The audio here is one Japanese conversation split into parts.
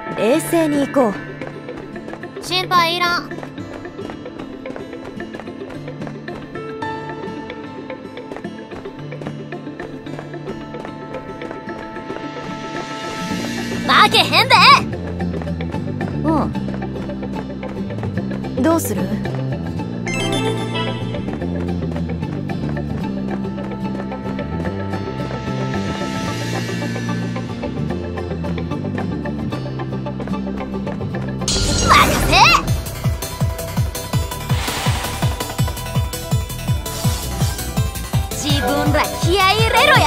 冷静に行こう。 心配いらん。負けへんで。 どうする？ 自分ら気合い入れろや。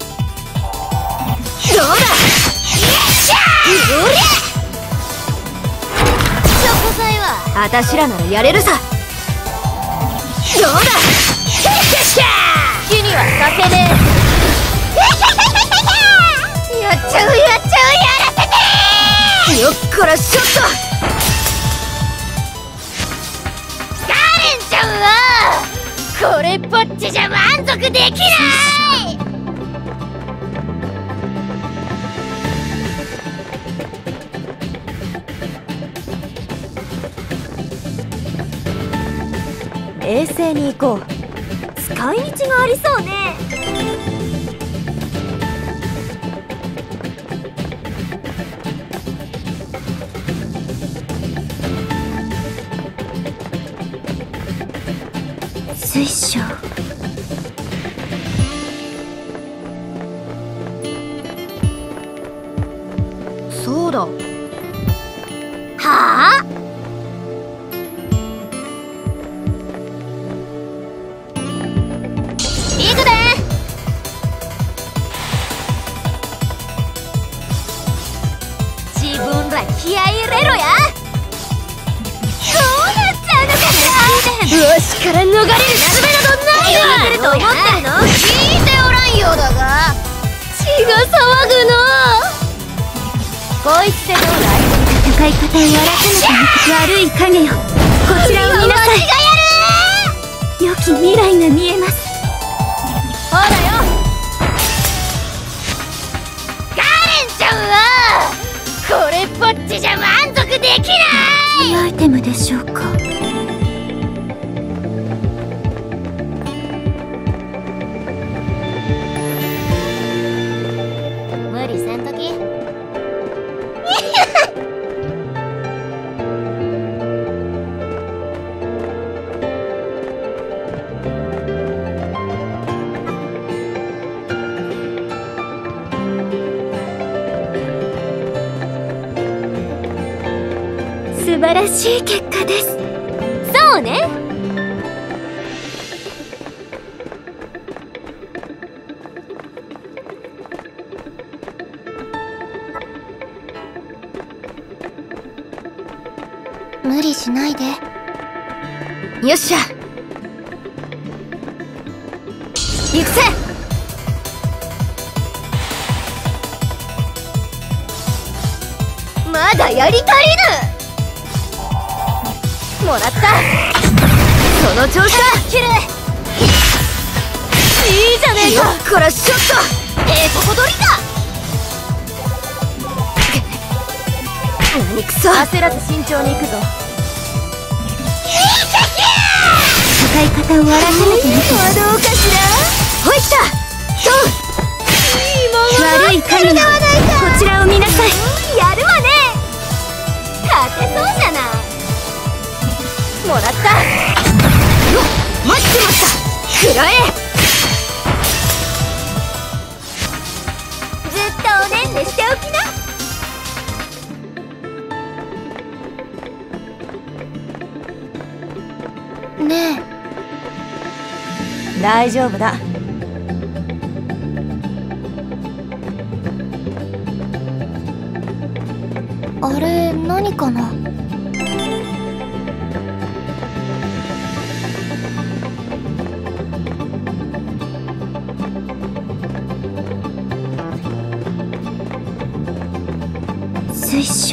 どうだ。よっしゃー。うりゃ。チョコ祭はあたしらならやれるさ。どうだ。よっしゃー。気にはさせねえ。やっちゃうやっちゃう、やらせてー。よっこらしょっと。ガレンちゃんはこれっぽっちじゃ満足できない。 冷静に行こう。使い道がありそうね。水晶。そうだ。はあ？行くで。自分ら気合い入れろや。どうなっちゃうのかしら。わしから逃れる術などないわ。来ると思ってるの？聞いておらんようだが。血が騒ぐの。こいつでどうだい？戦い方を改めて悪い影よ。こちらを見なさい。良き未来が見えます。ほらよ。ガレンちゃんはこれっぽっちじゃ満足できない。いいアイテムでしょうか。無理せんとき。素晴らしい結果です。そうね。無理しないで。よっしゃ。行くぜ。まだやり足りぬ。もらった。その調子だ。きれい。いいじゃねえか。よっこらしょっと。ここ取りだ。何くそ。焦らず慎重に行くぞ。使い方を改めてみてはどうかしら。ほいきた。そう。いいもの。悪い影よ。こちらを見なさい。やるわね。勝てそうじゃない。もらった。よっ、待ってました。くらえ。ずっとおねんねしておきな。ねえ。大丈夫だ。あれ、何かな。水晶。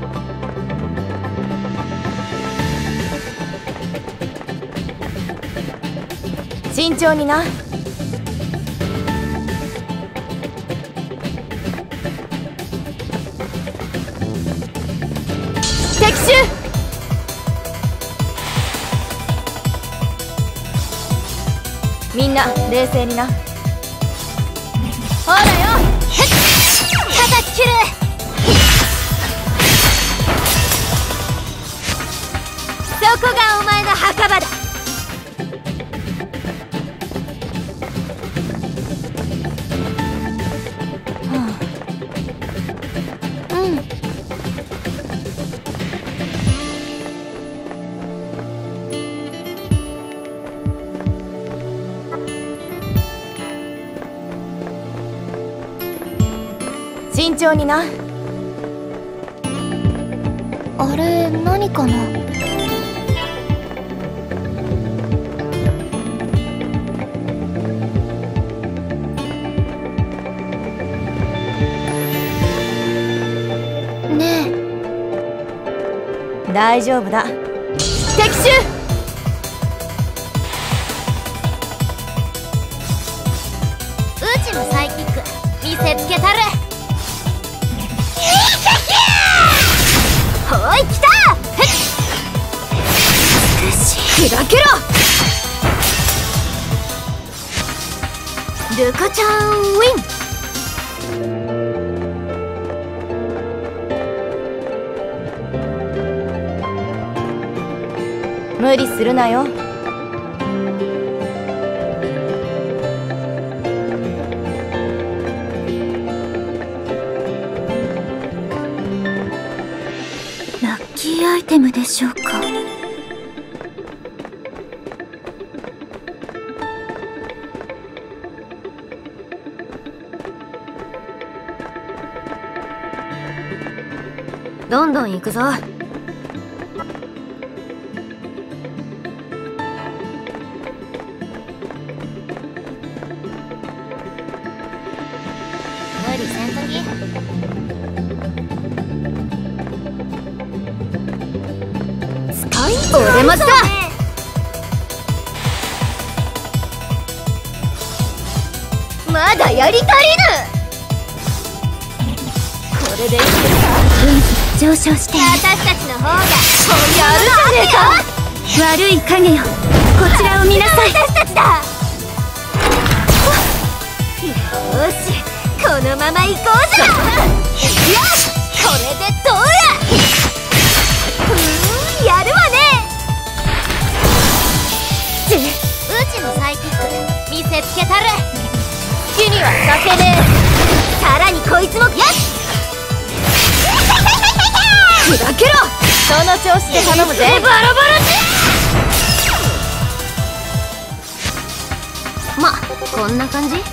慎重にな。 みんな冷静にな。ほらよ、 叩き切る。そこがお前の墓場だ。 慎重にな。 あれ、何かな。ねえ、大丈夫だ。敵襲。 うちのサイキック見せつけたる。ほい、来た。 砕けろ。 ルカちゃんウィン。 無理するなよ。 ラッキーアイテムでしょうか。 どんどん行くぞ。 無理せんとき。使い俺もした。 まだやり足りぬ。 これでいけるか。 上昇して私たちの方がやるじゃねえか。 悪い影よ、こちらを見なさい。私たちだ。よし、このまま行こうじゃ。よし、これでどうや。やるわね。うちのサイキック見せつけたる。 好きにはさせねえ。さらにこいつもよし。 砕けろ。その調子で頼むぜ。 バラバラじゃ。ま、こんな感じ。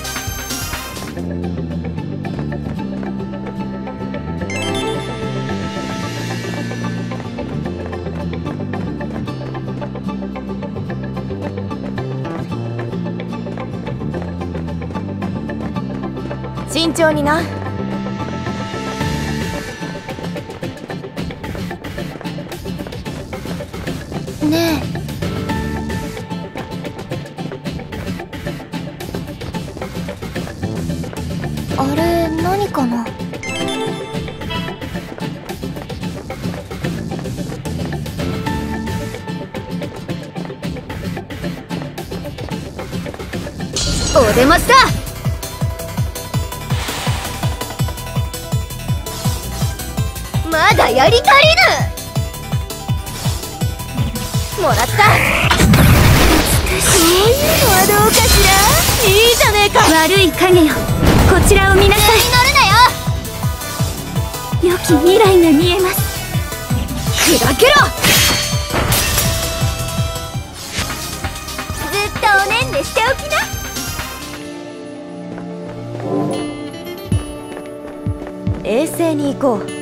慎重にな。 ねえ、あれ、何かな。 お出ました。 まだやり足りぬ。 もらった。こういうのはどうかしら。 いいじゃねえか。 悪い影よ、こちらを見なさい。乗るなよ。良き未来が見えます。 砕けろ。 ずっとおねんねしておきな。 冷静に行こう。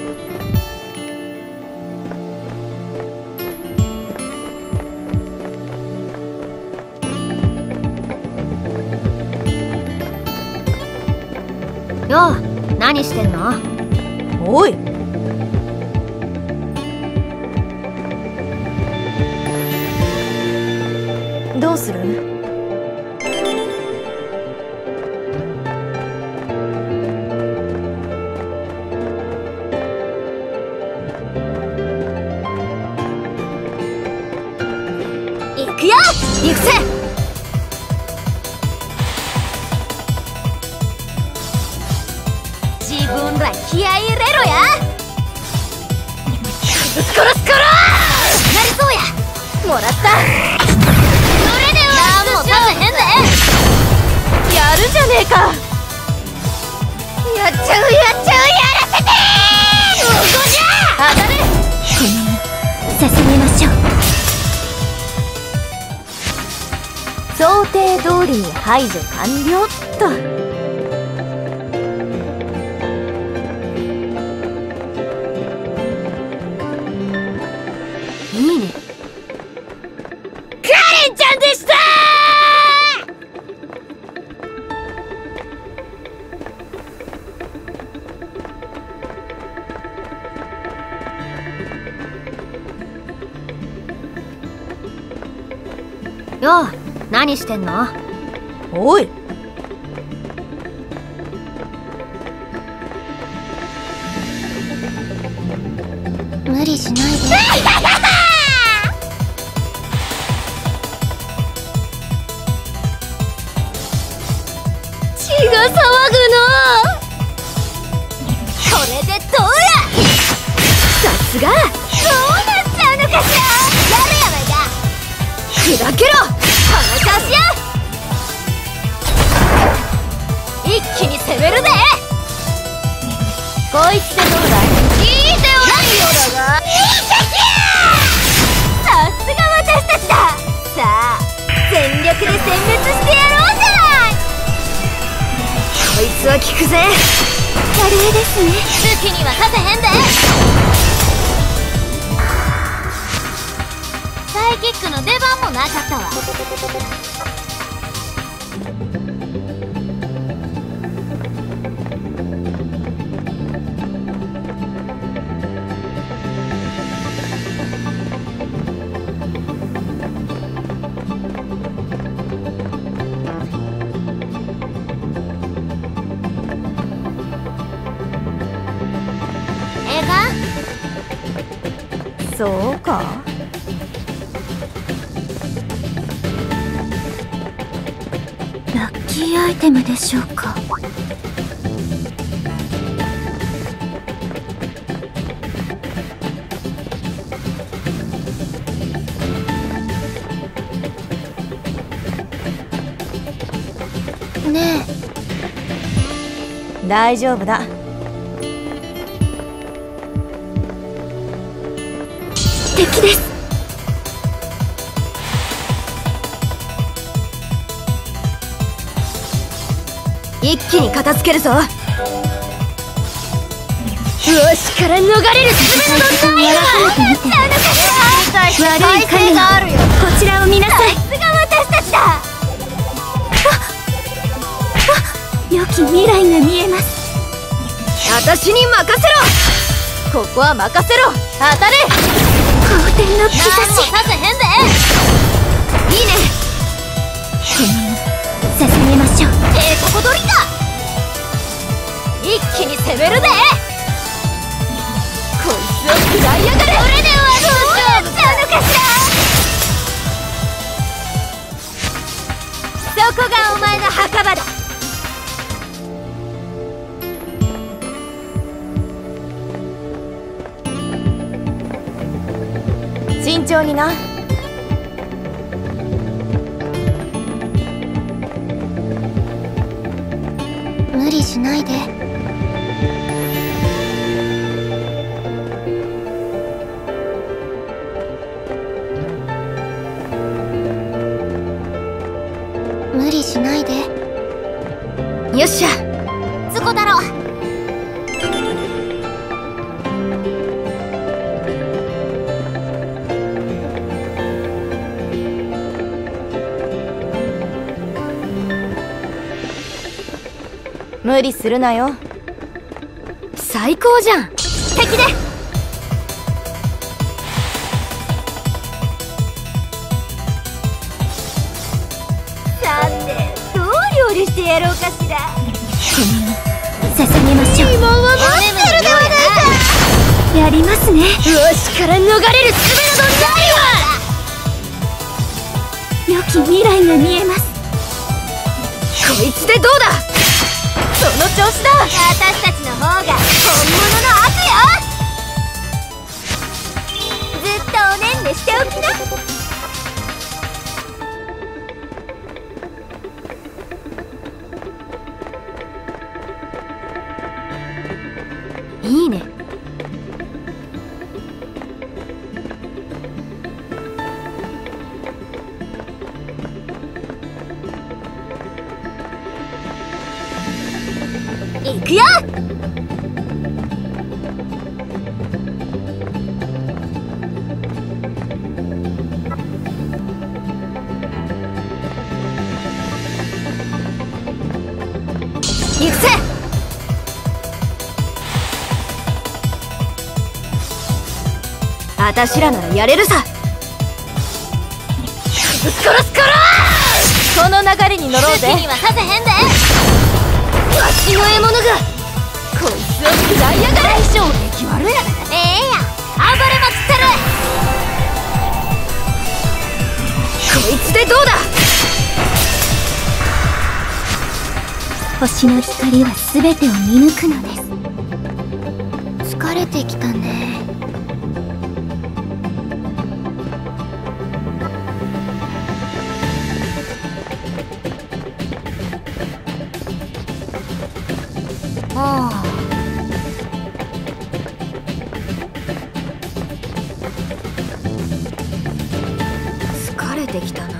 よう、何してんの。 おい。どうする。 行くよ。 行くぜ。 もらった。 それではもうさせへんで。 やるじゃねえか。 やっちゃうやっちゃう、やらせてー。ここじゃ。 当たる。 このまま進みましょう。 想定通りに排除完了っと。いいね。 カレンちゃんでしたー。よう、何してんの？おい。 無理しないで。血が騒ぐの。これでどうや。 さすが。 どうなっちゃうのかしら。やるやないか。 砕けろ。 この調子や。一気に攻めるで。 こいつでどうだい？ いいではないようだが。いい敵や。さすが私たちだ。さあ全力で殲滅してやろうじゃない。 こいつは効くぜ。 華麗ですね。好きにはさせへんで。サイキックの出番もなかったわ。 そうか。 ラッキーアイテムでしょうか。ねえ。大丈夫だ。 敵です。 一気に片付けるぞ。 わしから逃れる術のないわ。悪い影があるよ。こちらを見なさい。さすが私たちだ。良き未来が見えます。 私に任せろ。ここは任せろ。当たれ。 好天の兆し。 させへんで。いいね。 このまま進みましょう。 ここ取りか。一気に攻めるで。こいつを食らいやがれ。 それではどうなっちゃうのかしら。そこがお前の墓場だ。慎重にな。 無理しないで。無理しないで。 よっしゃ。 そこだろ。 無理するなよ。最高じゃん。敵で。 さてどう料理してやろうかしら。進みましょう。 疑問を持ってるではないか。 やりますね。 わしから逃れる術などないわ。 良き未来が見えます。 こいつでどうだ。その調子だ。 私たちの方が本物の悪よ。ずっとおねんねしておきな。 行くよ。行くぜ。 あたしらならやれるさ。 スコロスコロこの流れに乗ろうぜ。 好きにはさせへんで。 わしの獲物がこいつを食らいやがれ。衝撃悪い。 ええやん、暴れまくってる。 こいつでどうだ。 星の光は全てを見抜くのです。疲れてきたね。ああ、 疲れてきたな。